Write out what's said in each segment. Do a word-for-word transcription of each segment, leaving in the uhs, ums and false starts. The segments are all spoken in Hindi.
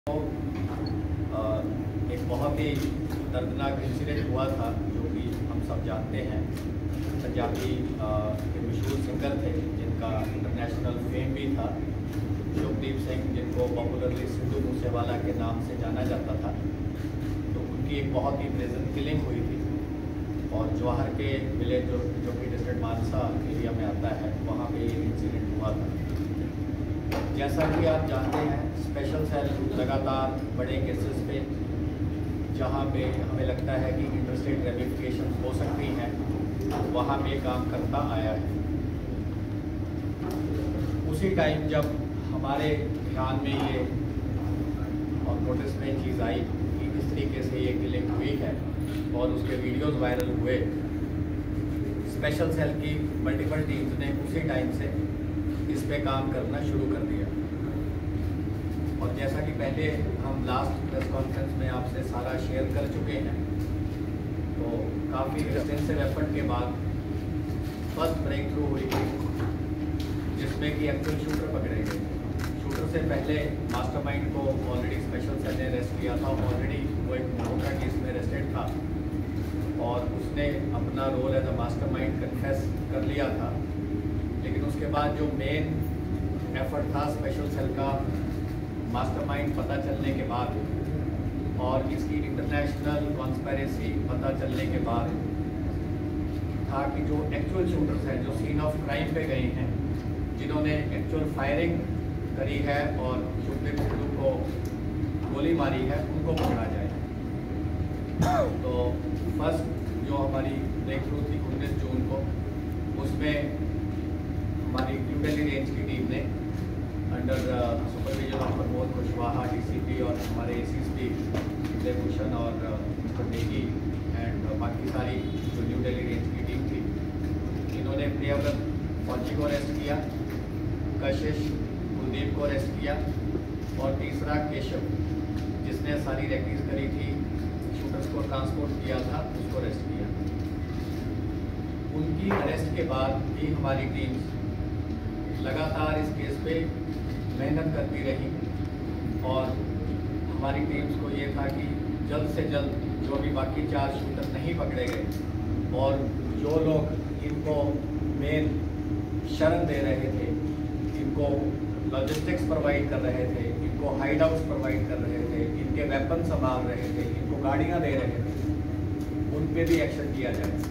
तो एक बहुत ही दर्दनाक इंसिडेंट हुआ था जो कि हम सब जानते हैं। पंजाबी के मशहूर सिंगर थे जिनका इंटरनेशनल फेम भी था, शुभदीप सिंह, जिनको पॉपुलरली सिद्धू मूसेवाला के नाम से जाना जाता था। तो उनकी एक बहुत ही प्रेजेंट किलिंग हुई थी और जवाहर के विलेज जो जो कि डिस्ट्रिक्ट मानसा एरिया में आता है, वहाँ पे ये इंसिडेंट हुआ था। जैसा कि आप जानते हैं, स्पेशल सेल लगातार बड़े केसेस पे जहाँ पे हमें लगता है कि इंटरस्टेट रेमिफिकेशन हो सकती हैं, वहाँ पे काम करता आया है। उसी टाइम जब हमारे ध्यान में ये और नोटिस में चीज़ आई कि इस तरीके से ये किलिंग हुई है और उसके वीडियोस वायरल हुए, स्पेशल सेल की मल्टीपल टीम्स ने उसी टाइम से इस पे काम करना शुरू कर दिया। और जैसा कि पहले हम लास्ट प्रेस कॉन्फ्रेंस में आपसे सारा शेयर कर चुके हैं, तो काफ़ी एक्सटेंसिव एफर्ट के बाद फर्स्ट ब्रेक थ्रू हुई थी जिसमें कि एक्चुअल शूटर पकड़े गए। शूटर से पहले मास्टरमाइंड को ऑलरेडी स्पेशल सेल ने अरेस्ट किया था। ऑलरेडी वो एक मोटा केस में अरेस्टेड था और उसने अपना role as a mastermind confess कर लिया था। लेकिन उसके बाद जो मेन एफर्ट था स्पेशल सेल का, मास्टरमाइंड पता चलने के बाद और इसकी इंटरनेशनल कॉन्स्पिरेसी पता चलने के बाद था कि जो एक्चुअल शूटर्स हैं, जो सीन ऑफ क्राइम पे गए हैं, जिन्होंने एक्चुअल फायरिंग करी है और शुभदीप सिद्धू को गोली मारी है, उनको पकड़ा जाए। तो फर्स्ट जो हमारी ब्रेक थ्रू थी उन्नीस जून को, उसमें हमारी न्यू दिल्ली रेंज की टीम ने under supervision of Pramod Kushwaha DCP और हमारे एसीएसपी विजयभूषण और मिस्टर नेगी एंड बाकी सारी जो न्यू दिल्ली रेंज की टीम थी, इन्होंने प्रियव्रत फौजी को अरेस्ट किया, कशिश कुलदीप को अरेस्ट किया और तीसरा केशव, जिसने सारी रैकेट करी थी, शूटर्स को ट्रांसपोर्ट किया था, उसको अरेस्ट किया। उनकी अरेस्ट के बाद भी हमारी टीम्स लगातार इस केस पे मेहनत करती रही और हमारी टीम्स को ये था कि जल्द से जल्द जो भी बाकी चार शूटर नहीं पकड़े गए और जो लोग इनको मेन शरण दे रहे थे, इनको लॉजिस्टिक्स प्रोवाइड कर रहे थे, इनको हाइड आउट्स प्रोवाइड कर रहे थे, इनके वेपन संभाल रहे थे, इनको गाड़ियाँ दे रहे थे, उन पे भी एक्शन किया जाए।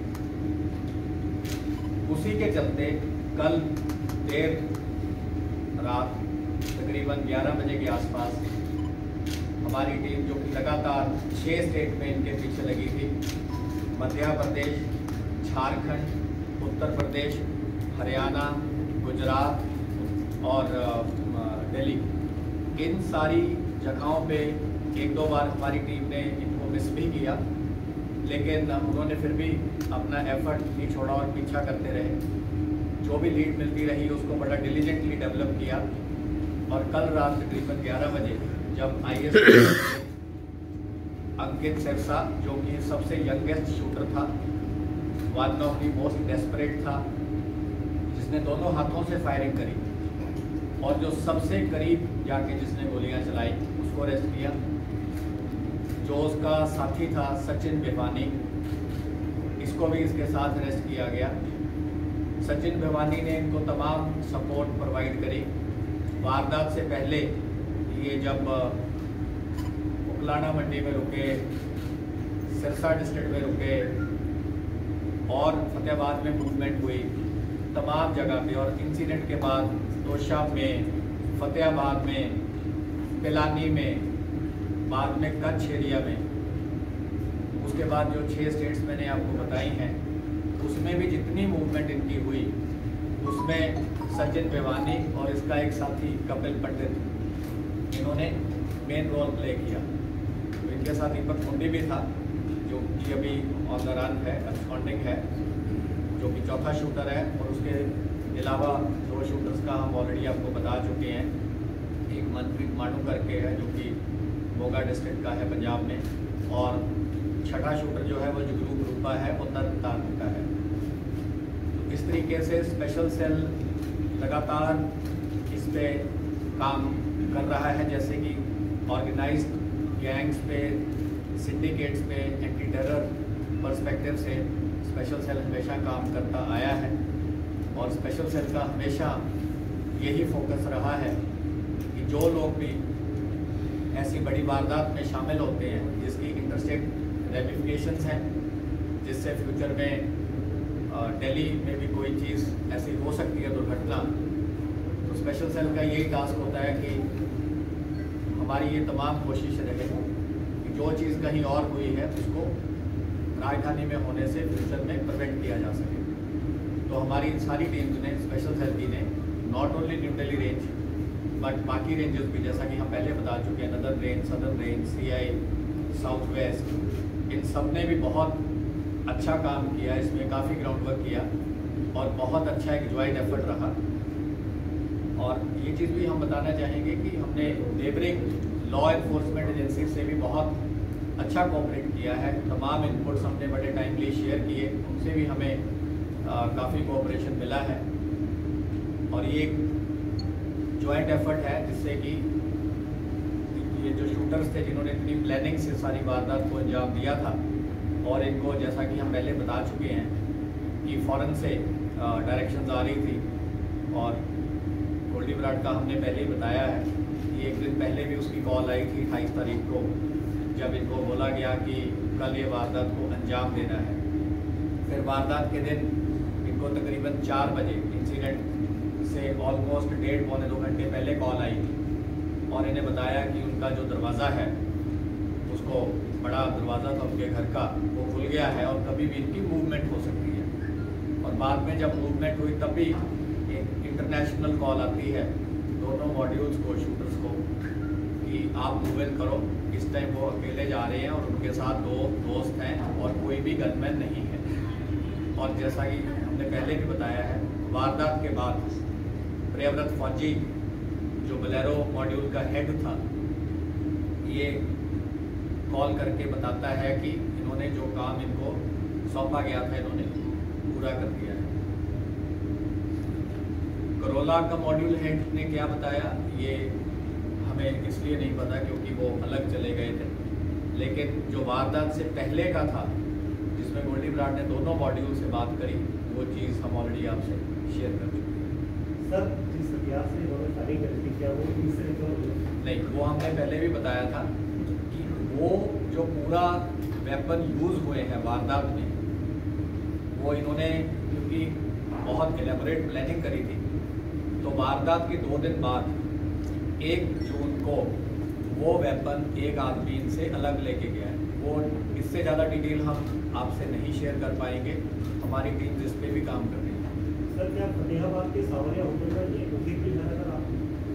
उसी के चलते कल देर रात तकरीबन ग्यारह बजे के आसपास हमारी टीम, जो कि लगातार छः स्टेट में इनके पीछे लगी थी, मध्य प्रदेश, झारखंड, उत्तर प्रदेश, हरियाणा, गुजरात और दिल्ली, इन सारी जगहों पे एक दो बार हमारी टीम ने इनको मिस भी किया, लेकिन उन्होंने फिर भी अपना एफर्ट नहीं छोड़ा और पीछा करते रहे। जो भी लीड मिलती रही उसको बड़ा डिलीजेंटली डेवलप किया और कल रात तकरीबन ग्यारह बजे जब आई एस अंकित सिरसा, जो कि सबसे यंगेस्ट शूटर था, one of the most desperate था, जिसने दोनों हाथों से फायरिंग करी और जो सबसे करीब जाके जिसने गोलियां चलाई, उसको अरेस्ट किया। जो उसका साथी था सचिन भिवानी, इसको भी इसके साथ अरेस्ट किया गया। सचिन भिवानी ने इनको तमाम सपोर्ट प्रोवाइड करी। वारदात से पहले ये जब उकलाना मंडी में रुके, सिरसा डिस्ट्रिक्ट में रुके और फतेहाबाद में मूवमेंट हुई, तमाम जगह पे, और इंसिडेंट के बाद तोशा में, फतेहाबाद में, पिलानी में, बाद में कच्छ एरिया में, उसके बाद जो छः स्टेट्स मैंने आपको बताई हैं, उसमें भी जितनी मूवमेंट इनकी हुई, उसमें सचिन भिवानी और इसका एक साथी कपिल पंडित, इन्होंने मेन रोल प्ले किया। तो इनके साथ दीपक मुंडी भी था, जो कि अभी ऑन द रन है, अब्सकॉन्डिंग है, जो कि चौथा शूटर है। और उसके अलावा दो शूटर्स का हम ऑलरेडी आपको बता चुके हैं। एक मनप्रीत मानू करके है, जो कि मोगा डिस्ट्रिक्ट का है पंजाब में, और छठा शूटर जो है वो जुगनू ग्रुपा है, वो तरन का है। तो इस तरीके से स्पेशल सेल लगातार इस पे काम कर रहा है। जैसे कि ऑर्गेनाइज्ड गैंग्स पे, सिंडिकेट्स पे, एंटी टेरर पर्सपेक्टिव से स्पेशल सेल हमेशा काम करता आया है। और स्पेशल सेल का हमेशा यही फोकस रहा है कि जो लोग भी ऐसी बड़ी वारदात में शामिल होते हैं जिसकी इंटरस्टेट रेमिफिकेशंस हैं, जिससे फ्यूचर में दिल्ली में भी कोई चीज़ ऐसी हो सकती है दुर्घटना, तो स्पेशल सेल का यही टास्क होता है कि हमारी ये तमाम कोशिश रहे कि जो चीज़ कहीं और हुई है उसको राजधानी में होने से फ्यूचर में प्रिवेंट किया जा सके। तो हमारी सारी टीम्स ने, स्पेशल सेल की ने, not only new Delhi range but बाकी रेंजेस भी, जैसा कि हम पहले बता चुके हैं, northern range, southern range, C I, south west, इन सब ने भी बहुत अच्छा काम किया, इसमें काफ़ी ग्राउंड वर्क किया और बहुत अच्छा एक ज्वाइंट एफर्ट रहा। और ये चीज़ भी हम बताना चाहेंगे कि हमने नेबरिंग लॉ एनफोर्समेंट एजेंसी से भी बहुत अच्छा कोऑपरेट किया है। तमाम इनपुट्स हमने बड़े टाइमली शेयर किए, उनसे भी हमें काफ़ी कोऑपरेशन मिला है। और ये एक ज्वाइंट एफर्ट है जिससे कि ये जो शूटर्स थे जिन्होंने इतनी प्लानिंग से सारी वारदात को अंजाम दिया था, और इनको जैसा कि हम पहले बता चुके हैं कि फ़ौरन से डायरेक्शंस आ रही थी। और गोल्डी बराड का हमने पहले ही बताया है कि एक दिन पहले भी उसकी कॉल आई थी अट्ठाईस तारीख को, जब इनको बोला गया कि कल ये वारदात को अंजाम देना है। फिर वारदात के दिन इनको तकरीबन चार बजे इंसिडेंट से ऑलमोस्ट डेढ़ पौने दो घंटे पहले कॉल आई और इन्हें बताया कि उनका जो दरवाज़ा है, उसको बड़ा दरवाज़ा था उनके घर का, वो खुल गया है और कभी भी इनकी मूवमेंट हो सकती है। और बाद में जब मूवमेंट हुई तब भी एक इंटरनेशनल कॉल आती है दोनों मॉड्यूल्स को, शूटर्स को, कि आप मूव इन करो। इस टाइम वो अकेले जा रहे हैं और उनके साथ दो दोस्त हैं और कोई भी गनमैन नहीं है। और जैसा कि हमने पहले भी बताया है, वारदात के बाद प्रियव्रत फौजी जो बोलेरो मॉड्यूल का हेड था, ये कॉल करके बताता है कि इन्होंने जो काम इनको सौंपा गया था इन्होंने पूरा कर दिया है। करोला का मॉड्यूल हेड ने क्या बताया ये हमें इसलिए नहीं पता क्योंकि वो अलग चले गए थे, लेकिन जो वारदात से पहले का था जिसमें गोल्डी बराड ने दोनों मॉड्यूल से बात करी, वो चीज़ हम ऑलरेडी आपसे शेयर कर चुके हैं। सर, जिस हथियार से इन्होंने फायरिंग करी थी, क्या वो इससे नहीं, वो हमने पहले भी बताया था कि वो जो पूरा वेपन यूज़ हुए हैं वारदात में, वो इन्होंने क्योंकि बहुत एलेबोरेट प्लानिंग करी थी, तो वारदात के दो दिन बाद एक जून को वो वेपन एक आदमी इनसे अलग लेके गया है। वो इससे ज़्यादा डिटेल हम आपसे नहीं शेयर कर पाएंगे, हमारी टीम जिस पे भी काम कर रही है। सर, क्या फतेहाबाद के सावरिया होटल में ये बुकिंग भी है? अगर आप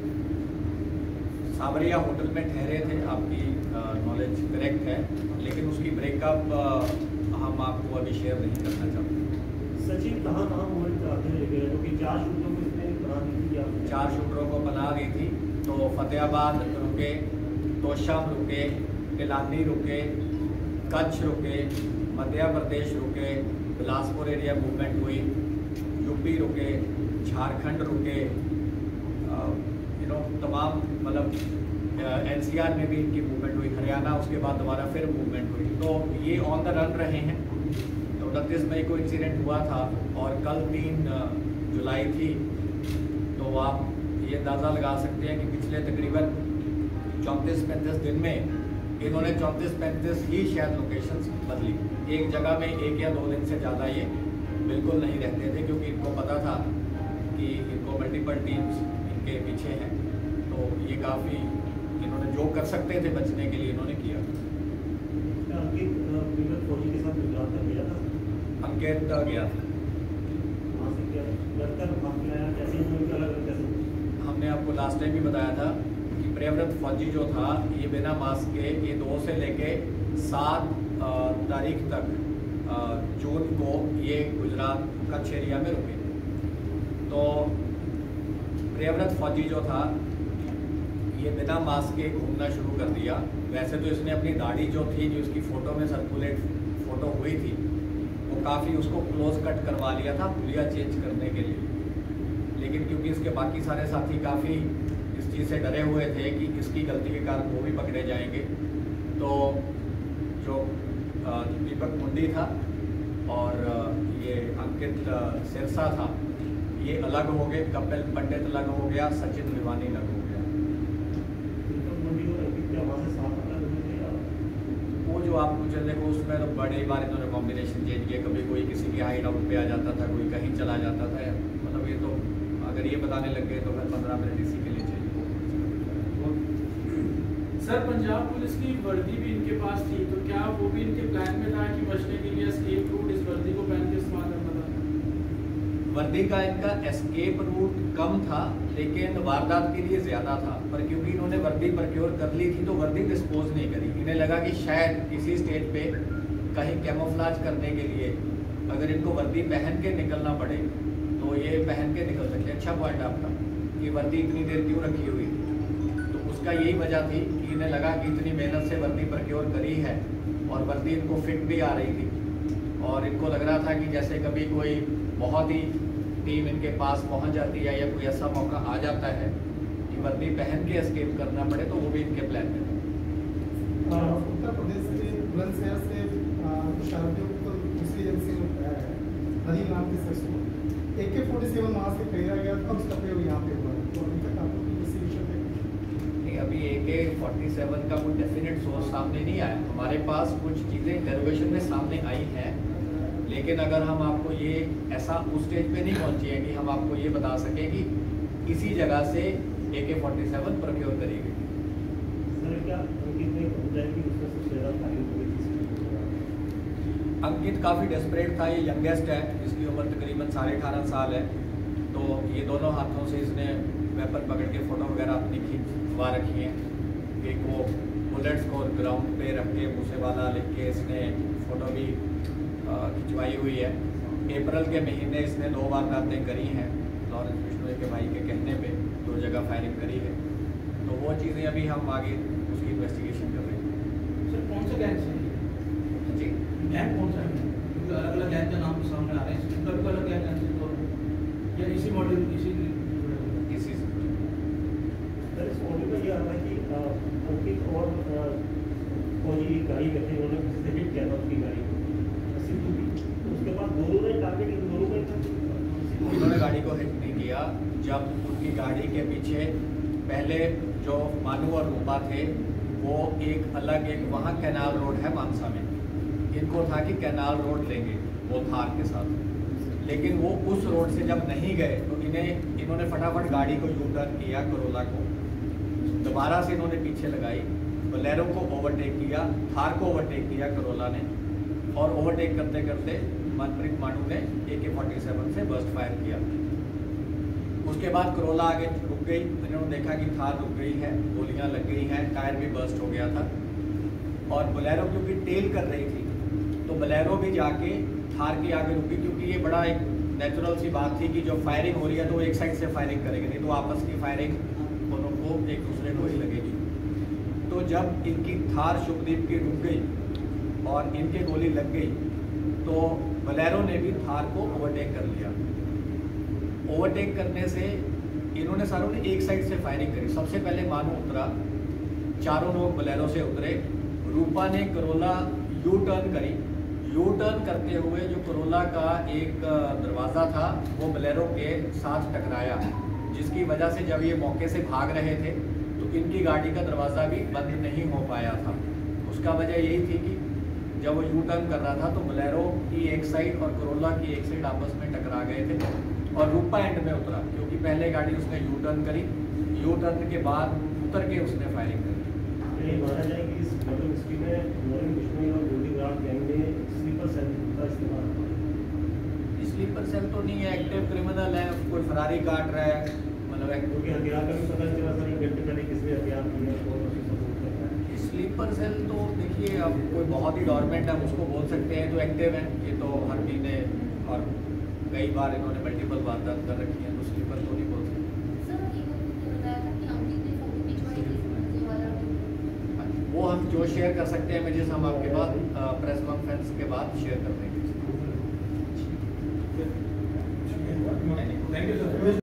सावरिया होटल में ठहरे थे, आपकी नॉलेज करेक्ट है, लेकिन उसकी ब्रेकअप हम आपको अभी शेयर नहीं करना चाहते। सचिव कहाँ कहाँ मूवमेंट कराते ले गए, क्योंकि चार शूटरों को इसने बना दी थी? आप चार शूटरों को बना दी थी, तो फतेहाबाद रुके, तोशाम रुके, पिलानी रुके, कच्छ रुके, मध्य प्रदेश रुके, बिलासपुर एरिया मूवमेंट हुई, यूपी रुके, झारखंड रुके, यू नो तमाम मतलब एनसीआर में भी इनकी मूवमेंट हुई, हरियाणा, उसके बाद दोबारा फिर मूवमेंट हुई। तो ये ऑन द रन रहे हैं। तो उनतीस मई को इंसिडेंट हुआ था और कल तीन जुलाई थी, तो आप ये अंदाज़ा लगा सकते हैं कि पिछले तकरीबन चौंतीस पैंतीस दिन में इन्होंने चौंतीस पैंतीस ही शायद लोकेशंस बदली। एक जगह में एक या दो दिन से ज़्यादा ये बिल्कुल नहीं रहते थे, क्योंकि इनको पता था कि इनको मल्टीपल टीम्स इनके पीछे हैं। तो ये काफ़ी इन्होंने जो कर सकते थे बचने के लिए इन्होंने किया। अंकित फौजी के साथ गुजरात में गया था? अंकित गया था। वहाँ से क्या लड़कर भाग के आया? कैसे उनका अलग कैसे? हमने आपको लास्ट टाइम भी बताया था कि प्रियव्रत फौजी जो था ये बिना मास्क के ये दो से लेके सात तारीख तक जून को ये गुजरात कच्छ एरिया में रुके। तो प्रियव्रत फौजी जो था ये बिना मास्क के घूमना शुरू कर दिया। वैसे तो इसने अपनी दाढ़ी जो थी, जो इसकी फ़ोटो में सर्कुलेट फ़ोटो हुई थी, वो काफ़ी उसको क्लोज कट करवा लिया था हुलिया चेंज करने के लिए, लेकिन क्योंकि इसके बाकी सारे साथी काफ़ी इस चीज़ से डरे हुए थे कि इसकी गलती के कारण वो भी पकड़े जाएंगे। तो जो दीपक मुंडी था और ये अंकित सिरसा था, ये अलग हो गए, कपिल पंडित अलग हो गया, सचिन लिवानी अलग हो गया। दीपक मुंडी और अंकित क्या वहाँ से साथ अलग होने थे या वो जो आप मुझे देखो उसमें तो बड़े बार इन्होंने कॉम्बिनेशन चेंज किए, कभी कोई किसी की हाइड आउट पे आ जाता था, कोई कहीं चला जाता था। मतलब ये तो अगर ये बताने लग गए तो फिर पंद्रह मिनट इसी के लिए चाहिए। सर पंजाब पुलिस की वर्दी भी इनके पास थी, तो क्या वो भी इनके प्लान में था कि बचने के लिए एस्केप रूट इस वर्दी को पहन के इस्तेमाल करना था? वर्दी का इनका एस्केप रूट कम था लेकिन वारदात के लिए ज़्यादा था, पर क्योंकि इन्होंने वर्दी प्रक्योर कर ली थी तो वर्दी डिस्पोज नहीं करी। इन्हें लगा कि शायद किसी स्टेज पे कहीं कैमोफ्लाज करने के लिए अगर इनको वर्दी पहन के निकलना पड़े तो ये पहन के निकल सकते। अच्छा पॉइंट आपका कि वर्दी इतनी देर क्यों रखी हुई थी, तो उसका यही वजह थी कि इन्हें लगा कि इतनी मेहनत से वर्दी प्रक्योर करी है और वर्दी इनको फिट भी आ रही थी और इनको लग रहा था कि जैसे कभी कोई बहुत ही टीम इनके पास पहुंच जाती है या कोई ऐसा मौका आ जाता है कि वर्दी पहन के एस्केप करना पड़े तो वो भी इनके प्लान में था। उत्तर प्रदेश के बुलंदशहर से कुछ आरोपियों को दूसरी एजेंसी ने उठाया है, नदीम नाम के शख्स को ए के फोर्टी सेवन वहाँ से खरीदा गया, कब उसका प्रयोग यहाँ पे हुआ है, तो अभी तक आपको किसी विषय पे नहीं, अभी ए के फोर्टी सेवन का कोई डेफिनेट सोर्स सामने नहीं आया। हमारे पास कुछ चीज़ें इंटरोगेशन में सामने आई हैं, लेकिन अगर हम आपको ये ऐसा उस स्टेज पे नहीं पहुंचे हैं कि हम आपको ये बता सकें कि इसी जगह से ए के फोर्टी सेवन प्रोक्योर करी गई। सर क्या अंकित ने कहा कि उसमें सबसे ज़्यादा फायरिंग हुई थी? अंकित काफ़ी डेस्परेट था, ये यंगेस्ट है, इसकी उम्र तकरीबन साढ़े अठारह साल है। तो ये दोनों हाथों से इसने वेपन पकड़ के फ़ोटो वगैरह अपनी खींचवा रखी हैं। एक वो बुलेट्स को ग्राउंड पे रख के मुझसे वाला लिख के इसने फ़ोटो भी खिंचवाई हुई है। अप्रैल के महीने इसने दो वारदातें करी हैं, लॉरेंस बिश्नोई के भाई के कहने पे दो जगह फायरिंग करी है। तो वो चीज़ें अभी हम आगे उसकी इन्वेस्टिगेशन कर रहे हैं। सर कौन सा गैंग है जी, गैंग कौन सा है? क्योंकि अलग अलग गैंग का नाम तो सामने आ रहे हैं, इसमें कभी अलग गैंग है तो या इसी मॉडल इसी इसी से सर इस ऑडियो में ये आ रहा है कि अंकित और फौजी गाड़ी में थे, उन्होंने किसी से हिट किया था उसकी गाड़ी को सिद्धू की, तो उसके बाद दोनों ने टारगेट इन दोनों का ही था। उन्होंने गाड़ी को हिट नहीं किया। जब उनकी गाड़ी के पीछे पहले जो मानू और रूपा थे वो एक अलग एक वहाँ कैनाल रोड है मानसा में, इनको था कि कैनाल रोड लेंगे वो थार के साथ, लेकिन वो उस रोड से जब नहीं गए तो इन्हें इन्होंने फटाफट गाड़ी को यू टर्न किया, करोला को दोबारा से इन्होंने पीछे लगाई, बोलेरो को ओवरटेक किया, थार को ओवरटेक किया करोला ने, और ओवरटेक करते करते मनप्रीत मानू ने ए के फोर्टी सेवन से बर्स्ट फायर किया। उसके बाद करोला आगे रुक गई, इन्होंने देखा कि थार रुक गई है, गोलियां लग गई हैं, टायर भी बर्स्ट हो गया था, और बोलेरो क्योंकि टेल कर रही थी तो बोलेरो भी जाके थार के आगे रुकी, क्योंकि ये बड़ा एक नेचुरल सी बात थी कि जो फायरिंग हो रही है तो एक साइड से फायरिंग करेंगे, नहीं तो आपस की फायरिंग दोनों को एक दूसरे को ही लगेगी। तो जब इनकी थार शुभदीप की रुक गई और इनके गोली लग गई तो बोलेरो ने भी थार को ओवरटेक कर लिया। ओवरटेक करने से इन्होंने सारों ने एक साइड से फायरिंग करी। सबसे पहले मानू उतरा, चारों लोग बोलेरो से उतरे, रूपा ने करोला यू टर्न करी, यू टर्न करते हुए जो करोला का एक दरवाज़ा था वो बोलेरो के साथ टकराया, जिसकी वजह से जब ये मौके से भाग रहे थे तो इनकी गाड़ी का दरवाज़ा भी बंद नहीं हो पाया था। उसका वजह यही थी कि जब वो यू टर्न कर रहा था तो बोलेरो की एक साइड और करोला की एक साइड आपस में टकरा गए थे और रूपा एंड में उतरा, क्योंकि पहले गाड़ी उसने यू टर्न करी, यू टर्न के बाद उतर के उसने फायरिंग करी। ये माना जाए कि इस मर्डर मिस्ट्री में लॉरेंस बिश्नोई और गोलीबार गैंग ने स्लीपर सेल का इस्तेमाल किया। स्लीपर सेल तो नहीं है, एक्टिव क्रिमिनल है, कोई फरारी काट रहा है, मतलब क्योंकि हथियार का भी पता नहीं चला सर, एक घंटे पहले किसने हथियार किया और उसी सपोर्ट कर रहा है। स्लीपर सेल तो देखिए अब कोई बहुत ही डॉर्मेंट है उसको बोल सकते हैं, जो एक्टिव है ये तो हर महीने और कई बार इन्होंने मल्टीपल वारदात कर रखी है, तो स्लीपर तो नहीं बोल सकते। वो हम जो शेयर कर सकते हैं इमेजेस हम आपके बाद प्रेस कॉन्फ्रेंस के बाद शेयर कर देंगे।